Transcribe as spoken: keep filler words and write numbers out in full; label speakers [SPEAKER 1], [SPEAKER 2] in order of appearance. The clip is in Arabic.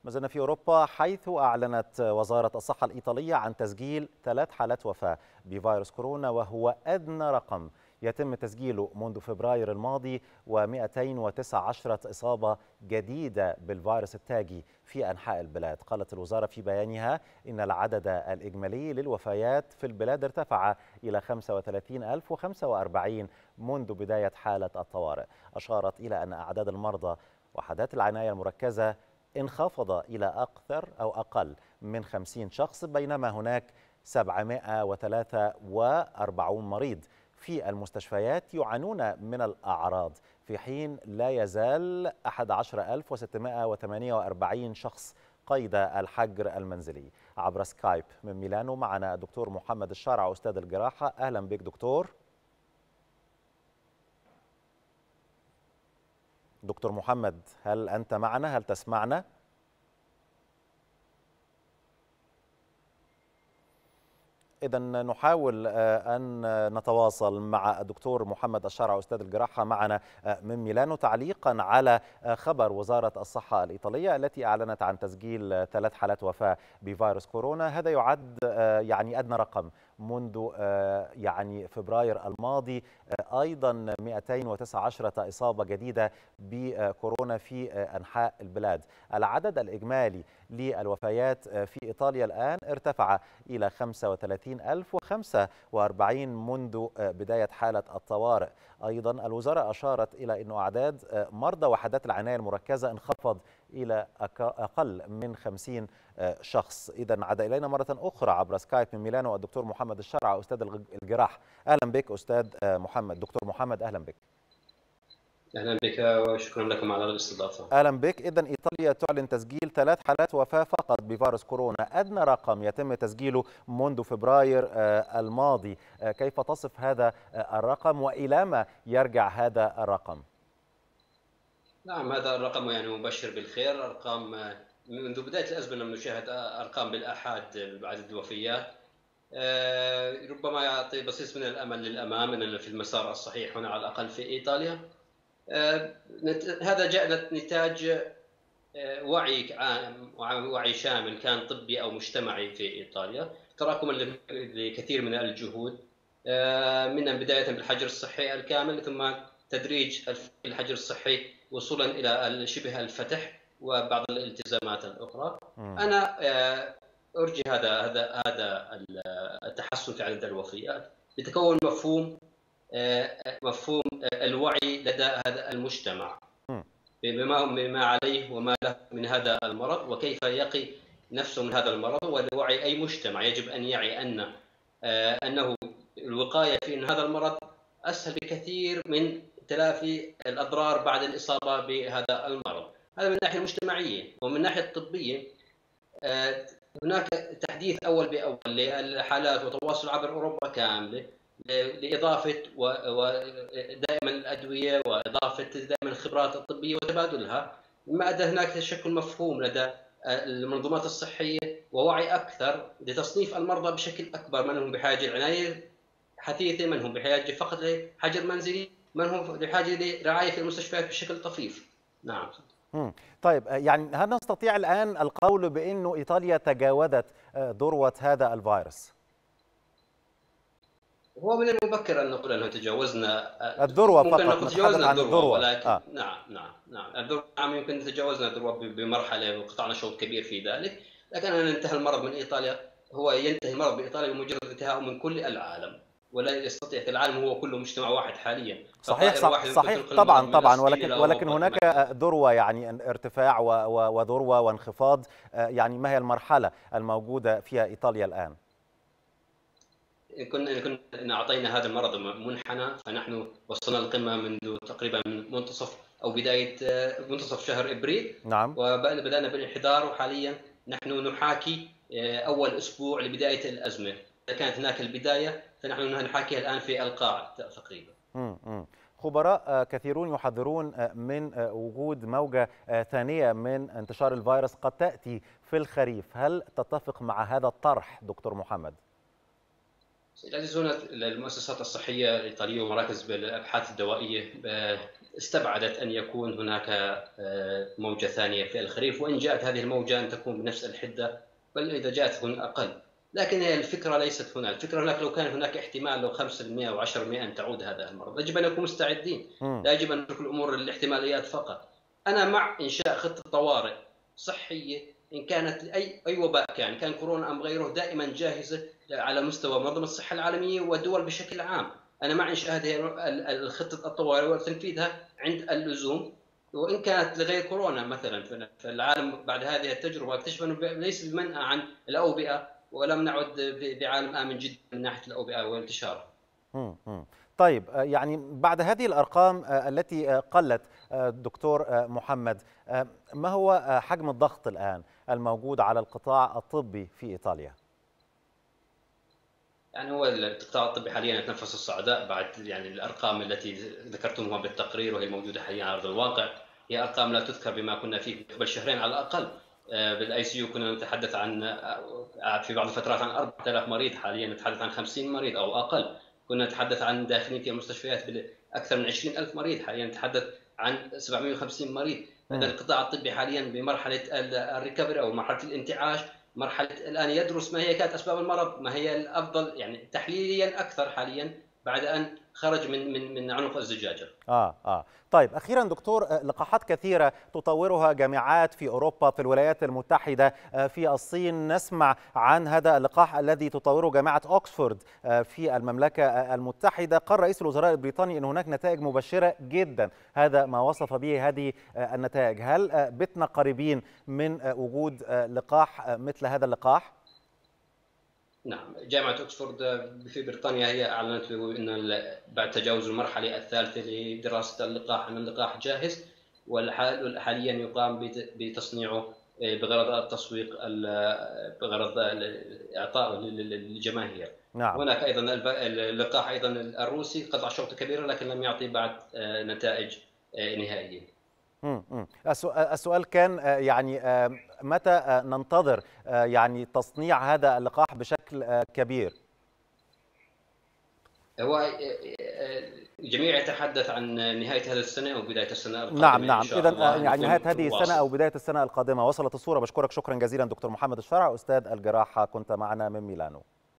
[SPEAKER 1] ما زلنا في أوروبا، حيث أعلنت وزارة الصحة الإيطالية عن تسجيل ثلاث حالات وفاة بفيروس كورونا، وهو أدنى رقم يتم تسجيله منذ فبراير الماضي، ومئتين وتسعة عشر إصابة جديدة بالفيروس التاجي في أنحاء البلاد. قالت الوزارة في بيانها إن العدد الإجمالي للوفيات في البلاد ارتفع إلى خمسة وثلاثين ألف وخمسة وأربعين منذ بداية حالة الطوارئ. أشارت إلى أن أعداد المرضى وحدات العناية المركزة انخفض إلى أكثر أو أقل من خمسين شخص، بينما هناك سبعمئة وثلاثة وأربعين مريض في المستشفيات يعانون من الأعراض، في حين لا يزال أحد عشر ألف وستمئة وثمانية وأربعين شخص قيد الحجر المنزلي. عبر سكايب من ميلانو معنا الدكتور محمد الشارع أستاذ الجراحة. أهلا بك دكتور. دكتور محمد، هل أنت معنا؟ هل تسمعنا؟ إذا نحاول أن نتواصل مع الدكتور محمد الشارع أستاذ الجراحة معنا من ميلانو، تعليقا على خبر وزارة الصحة الإيطالية التي أعلنت عن تسجيل ثلاث حالات وفاة بفيروس كورونا. هذا يعد يعني أدنى رقم منذ يعني فبراير الماضي. أيضا مئتين وتسعة عشر إصابة جديدة بكورونا في أنحاء البلاد. العدد الإجمالي للوفيات في إيطاليا الآن ارتفع إلى خمسة وثلاثين ألف وخمسة وأربعين منذ بداية حالة الطوارئ. أيضا الوزارة أشارت إلى أن أعداد مرضى وحدات العناية المركزة انخفض إلى أقل من خمسين شخص. إذا عاد إلينا مرة أخرى عبر سكايب من ميلانو الدكتور محمد الشرع أستاذ الجراح. أهلا بك أستاذ محمد. دكتور محمد أهلا بك.
[SPEAKER 2] أهلا بك وشكرا لكم على الاستضافة.
[SPEAKER 1] أهلا بك. إذن إيطاليا تعلن تسجيل ثلاث حالات وفاة فقط بفيروس كورونا، أدنى رقم يتم تسجيله منذ فبراير الماضي. كيف تصف هذا الرقم وإلى ما يرجع هذا الرقم؟
[SPEAKER 2] نعم، هذا الرقم يعني مبشر بالخير. أرقام منذ بداية الأزمة نشاهد أرقام بالآحاد بعدد الوفيات، ربما يعطي بصيص من الأمل للأمام أننا في المسار الصحيح هنا على الأقل في إيطاليا. هذا جاء نتاج وعي عام وعي شامل كان طبي أو مجتمعي في إيطاليا، تراكم لكثير من الجهود من بداية بالحجر الصحي الكامل ثم تدريج الحجر الصحي وصولا إلى شبه الفتح وبعض الالتزامات الأخرى. م. أنا أرجي هذا هذا هذا التحسن في عدد الوفيات بتكون مفهوم مفهوم الوعي لدى هذا المجتمع بما بما عليه وما له من هذا المرض وكيف يقي نفسه من هذا المرض. والوعي أي مجتمع يجب أن يعي أن أنه الوقاية في أن هذا المرض أسهل بكثير من تلافي الأضرار بعد الإصابة بهذا المرض. هذا من الناحية المجتمعية. ومن الناحية الطبية هناك تحديث أول بأول للحالات وتواصل عبر أوروبا كاملة لإضافة ودائما الأدوية وإضافة دائما الخبرات الطبية وتبادلها، مما أدى هناك تشكل مفهوم لدى المنظومات الصحية ووعي أكثر لتصنيف المرضى بشكل أكبر، من هم بحاجة لعناية حثيثة، من هم بحاجة فقط لحجر منزلي، من هم بحاجة لرعاية في المستشفيات بشكل طفيف. نعم.
[SPEAKER 1] مم. طيب، يعني هل نستطيع الآن القول بأنه إيطاليا تجاوزت ذروة هذا الفيروس؟
[SPEAKER 2] هو من المبكر أن نقول أنه تجاوزنا
[SPEAKER 1] الذروة فقط،
[SPEAKER 2] ممكن تجاوزنا
[SPEAKER 1] الذروة, الذروة.
[SPEAKER 2] ولكن
[SPEAKER 1] آه.
[SPEAKER 2] نعم نعم نعم الذروة نعم يمكن تجاوزنا الذروة بمرحلة وقطعنا شوط كبير في ذلك، لكن أن انتهى المرض من إيطاليا هو ينتهي المرض بإيطاليا بمجرد انتهاء من كل العالم، ولا يستطيع العالم هو كله مجتمع واحد حاليا.
[SPEAKER 1] صحيح صح صحيح طبعا طبعا ولكن ولكن هناك ذروة، يعني ارتفاع وذروة وانخفاض. يعني ما هي المرحلة الموجودة فيها إيطاليا الآن؟
[SPEAKER 2] كنا كنا اعطينا هذا المرض منحنى، فنحن وصلنا للقمه منذ تقريبا من منتصف او بدايه منتصف شهر ابريل.
[SPEAKER 1] نعم.
[SPEAKER 2] وبدانا بالانحدار، وحاليا نحن نحاكي اول اسبوع لبدايه الازمه. اذا كانت هناك البدايه فنحن نحاكيها الان في القاع تقريبا.
[SPEAKER 1] امم خبراء كثيرون يحذرون من وجود موجة ثانية من انتشار الفيروس قد تأتي في الخريف. هل تتفق مع هذا الطرح دكتور محمد؟
[SPEAKER 2] العزيز، هنا المؤسسات الصحية الإيطالية ومراكز الأبحاث الدوائية استبعدت أن يكون هناك موجة ثانية في الخريف، وإن جاءت هذه الموجة أن تكون بنفس الحدة، بل إذا جاءت هنا أقل. لكن هي الفكرة ليست هنا، الفكرة هناك لو كان هناك احتمال لو خمسة بالمئة أو عشرة بالمئة أن تعود هذا المرض، يجب أن نكون مستعدين، لا يجب أن نترك الأمور للاحتماليات فقط. أنا مع إنشاء خطة طوارئ صحية إن كانت أي أي وباء كان كان كورونا أم غيره، دائما جاهزة على مستوى منظمة الصحة العالمية والدول بشكل عام. أنا مع إنشاء هذه الخطة الطوارئ وتنفيذها عند اللزوم، وإن كانت لغير كورونا مثلا. فالعالم بعد هذه التجربة اكتشف أنه ليس بمنأى عن الأوبئة، ولم نعد بعالم آمن جدا من ناحية الأوبئة والانتشار.
[SPEAKER 1] طيب، يعني بعد هذه الأرقام التي قلت دكتور محمد، ما هو حجم الضغط الآن الموجود على القطاع الطبي في إيطاليا؟
[SPEAKER 2] يعني هو القطاع الطبي حاليا يتنفس الصعداء بعد يعني الارقام التي ذكرتموها بالتقرير، وهي موجوده حاليا على ارض الواقع، هي ارقام لا تذكر بما كنا فيه قبل شهرين على الاقل. بالاي سي يو كنا نتحدث عن في بعض الفترات عن أربعة آلاف مريض، حاليا نتحدث عن خمسين مريض او اقل. كنا نتحدث عن داخلين في المستشفيات باكثر من عشرين ألف مريض، حاليا نتحدث عن سبعمئة وخمسين مريض. اذا القطاع الطبي حاليا بمرحله الريكفري او مرحله الانتعاش، مرحلة الآن يدرس ما هي كانت أسباب المرض، ما هي الأفضل يعني تحليليا أكثر حاليا بعد أن خرج من من من عنق الزجاجة.
[SPEAKER 1] آه آه طيب، أخيرا دكتور، لقاحات كثيرة تطورها جامعات في أوروبا، في الولايات المتحدة، في الصين. نسمع عن هذا اللقاح الذي تطوره جامعة أوكسفورد في المملكة المتحدة. قال رئيس الوزراء البريطاني أن هناك نتائج مبشرة جدا، هذا ما وصف به هذه النتائج. هل بتنا قريبين من وجود لقاح مثل هذا اللقاح؟
[SPEAKER 2] نعم، جامعة أوكسفورد في بريطانيا هي أعلنت أن بعد تجاوز المرحلة الثالثة لدراسة اللقاح أن اللقاح جاهز، وحاليا يقام بتصنيعه بغرض التسويق بغرض إعطائه للجماهير.
[SPEAKER 1] نعم.
[SPEAKER 2] هناك أيضا اللقاح أيضا الروسي قطع شوط كبيرة، لكن لم يعطي بعد نتائج نهائية.
[SPEAKER 1] السؤال كان يعني متى ننتظر يعني تصنيع هذا اللقاح بشكل كبير؟
[SPEAKER 2] هو الجميع يتحدث عن نهاية هذه السنة أو بداية السنة القادمة.
[SPEAKER 1] نعم نعم، إذا يعني نهاية هذه السنة أو بداية السنة القادمة. وصلت الصورة. بشكرك شكرا جزيلا دكتور محمد الشرع، أستاذ الجراحة، كنت معنا من ميلانو.